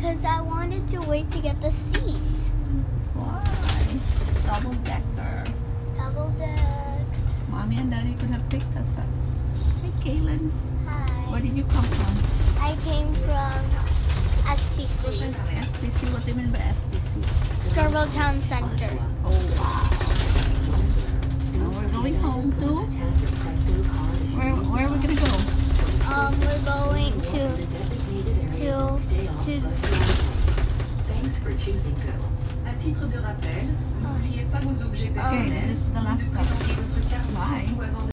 Because I wanted to wait to get the seat. Why? Double decker. Double deck. Mommy and Daddy could have picked us up. Hey, Kaylin. Hi. Where did you come from? I came from STC. STC? What do you mean by STC? Scarborough Town Center. Oh, wow. Now we're going home too. Where are we gonna go? We're going to Thanks for choosing Go. À titre de rappel, n'oubliez pas vos objets Okay, this is the last stop. Bye.